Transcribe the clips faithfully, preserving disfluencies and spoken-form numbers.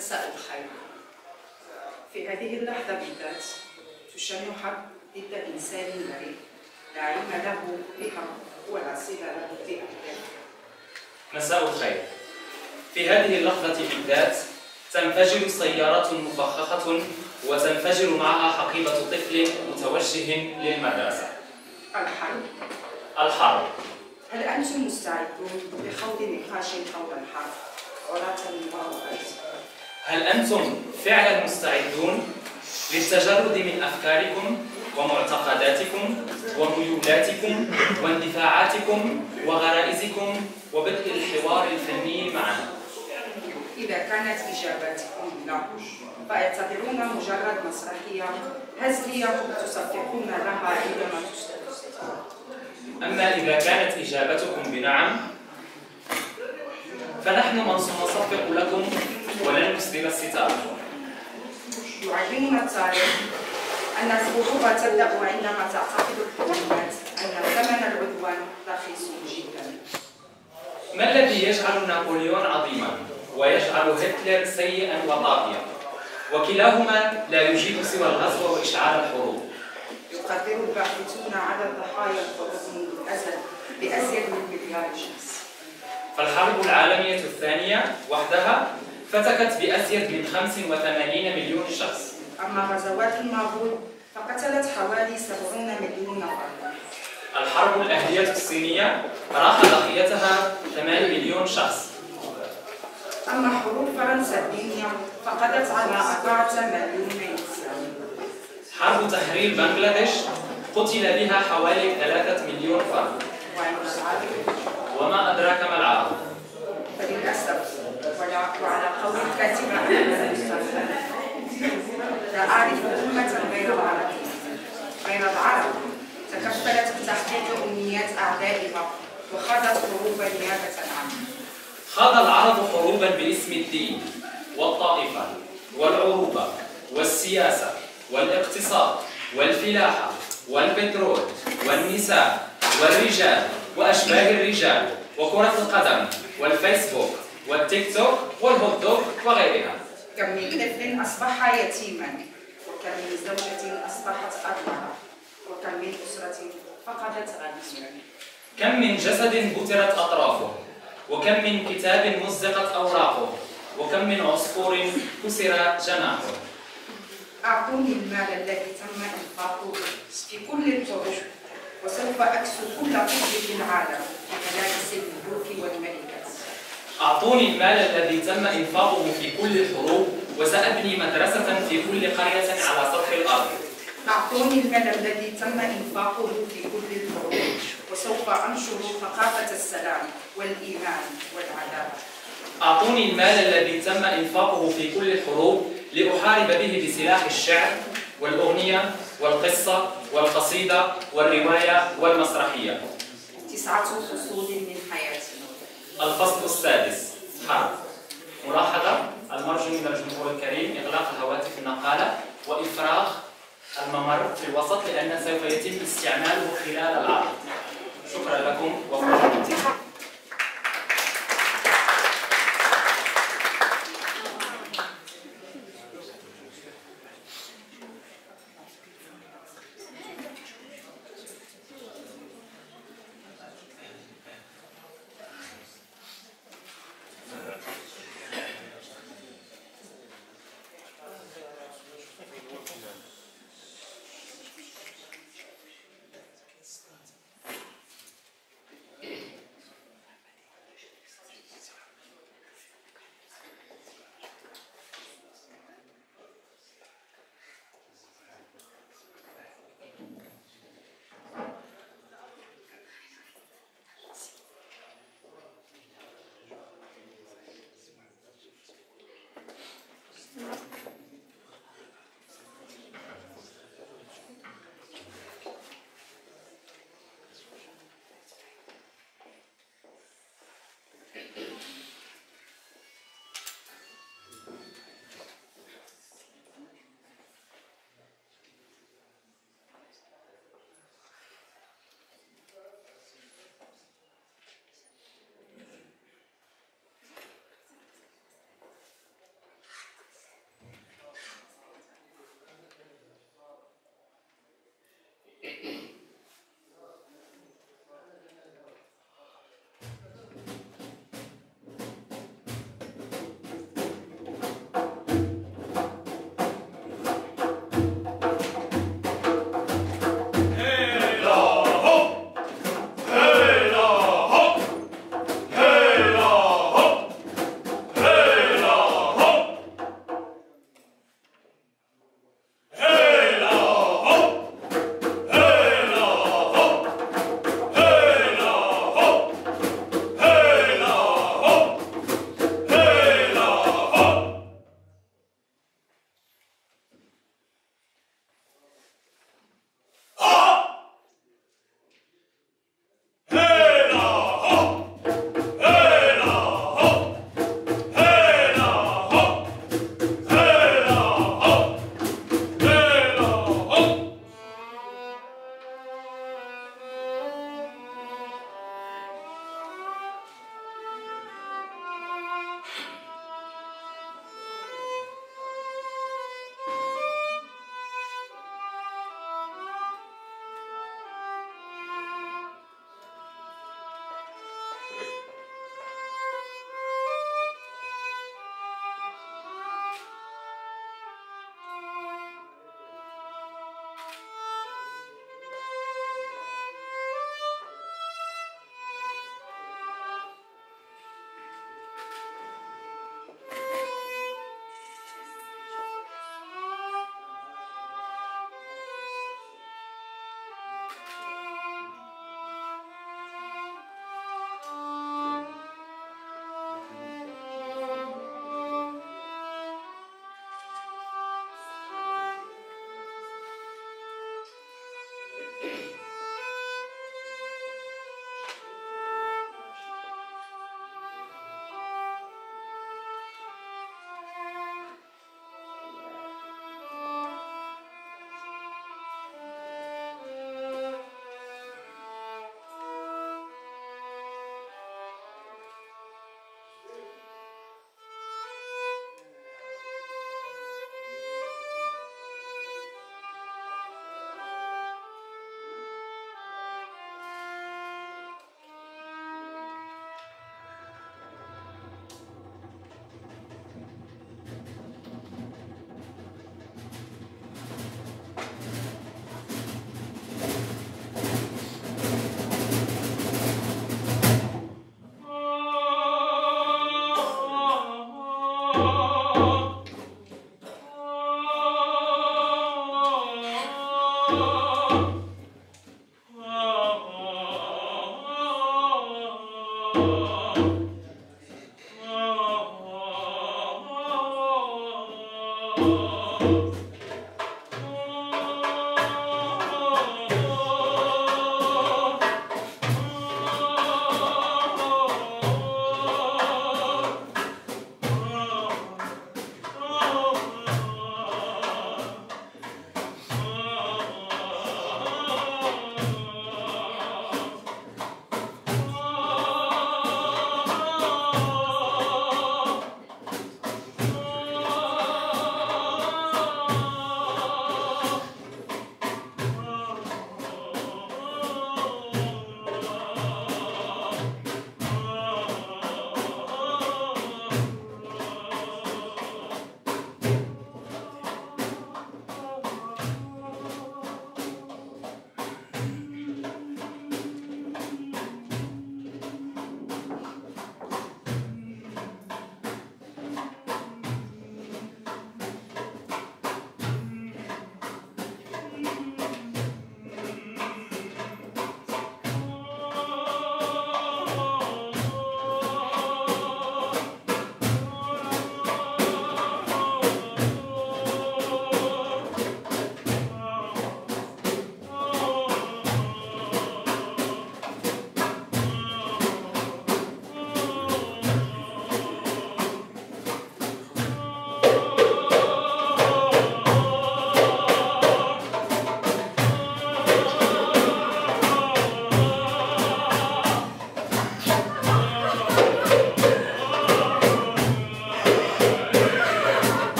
مساء الخير. في هذه اللحظة بالذات تشن حرب ضد إنسان بريء لا علم له بها ولا صلة له بأهدافها. مساء الخير. في هذه اللحظة بالذات تنفجر سيارة مفخخة وتنفجر معها حقيبة طفل متوجه للمدرسة. الحرب. الحرب. هل أنتم مستعدون لخوض نقاش حول الحرب؟ ولا تنمروا. هل أنتم فعلا مستعدون للتجرد من أفكاركم ومعتقداتكم وميولاتكم واندفاعاتكم وغرائزكم وبدء الحوار الفني معنا؟ إذا كانت إجاباتكم لا، فاعتبرونا مجرد مسرحية هزلية تصفقون لها عندما تستفزون. أما إذا كانت إجابتكم بنعم، فنحن من سنصفق لكم ولن نسدل الستار. يعلمنا التاريخ أن الحروب تبدأ عندما تعتقد الحكومات أن ثمن العدوان رخيص جدا. ما الذي يجعل نابليون عظيما ويجعل هتلر سيئا وطاغيا؟ وكلاهما لا يجيد سوى الغزو وإشعال الحروب. يقدر الباحثون على ضحايا الحروب منذ الأزل بأزيد من مليار شخص. فالحرب العالمية الثانية وحدها فتكت بأزيد من خمسة وثمانين مليون شخص. أما غزوات المغول فقتلت حوالي سبعين مليون فرد. الحرب الأهلية الصينية راح ضحيتها ثمانية مليون شخص. أما حروب فرنسا الدينية فقضت على أربعة مليون إنسان. حرب تحرير بنغلاديش قتل بها حوالي ثلاثة مليون فرد. وما أدراك ما العرب؟ فللأسف وعلى قول الكاتبة أحمد مصطفى لا أعرف أمة غير العرب. غير العرب تكفلت بتحقيق أمنيات أعدائها وخاضت حروبا نيابة عنها. خاض العرب حروبا باسم الدين والطائفة والعروبة والسياسة والاقتصاد والفلاحة والبترول والنساء والرجال وأشباه الرجال وكرة القدم والفيسبوك والتيك توك والهوت دوغ وغيرها. كم من طفل أصبح يتيما، وكم من زوجة أصبحت أرملة، وكم من أسرة فقدت غنيا. كم من جسد بترت أطرافه، وكم من كتاب مزقت أوراقه، وكم من عصفور كسر جناحه. أعطوني المال الذي تم إنفاقه في كل الطرق، وسوف أكسو كل طفل في العالم بملابس الملوك والملكات. أعطوني المال الذي تم إنفاقه في كل الحروب، وسأبني مدرسة في كل قرية على سطح الأرض. أعطوني المال الذي تم إنفاقه في كل الحروب، وسوف أنشر ثقافة السلام والإيمان والعدالة. أعطوني المال الذي تم إنفاقه في كل الحروب لأحارب به بسلاح الشعر والأغنية والقصة والقصيدة والرواية والمسرحية. تسعة فصول من حياتنا. الفصل السادس حرب. ملاحظة: المرجو من الجمهور الكريم إغلاق الهواتف النقالة وإفراغ الممر في الوسط، لأن سوف يتم استعماله خلال العرض. شكرا لكم وفرجة.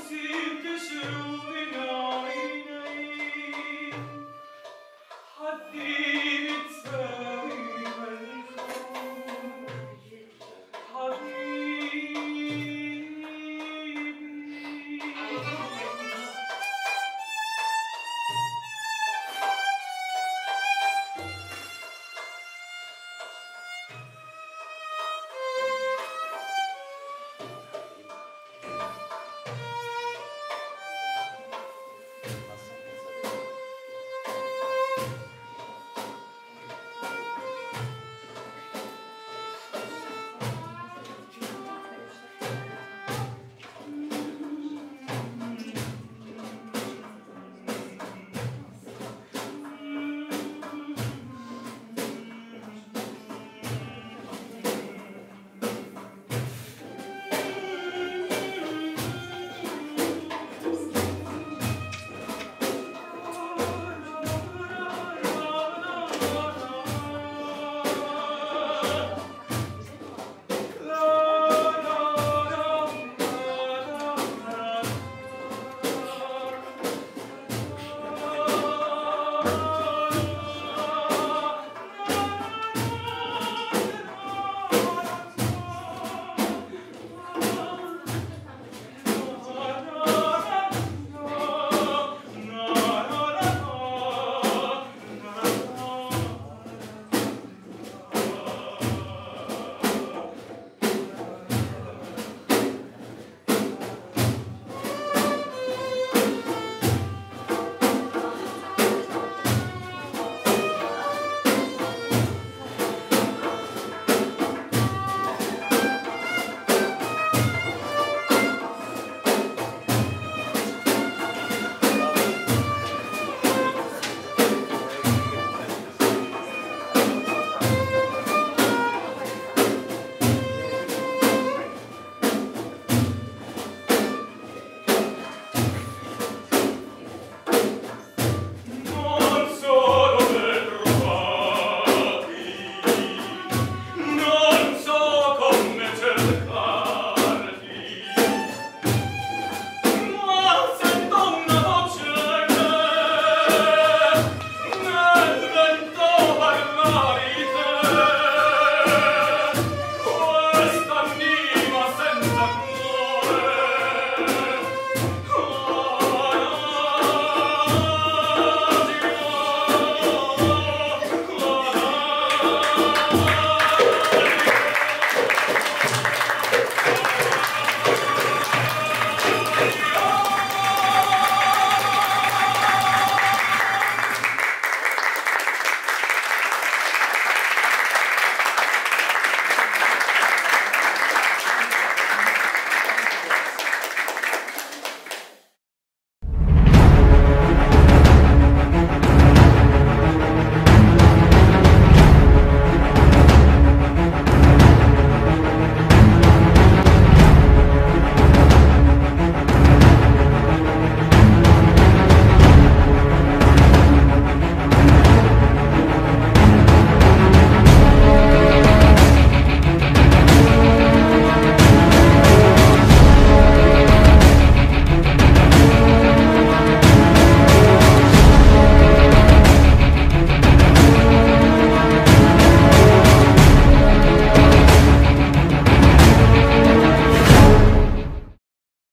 نسيب كشرو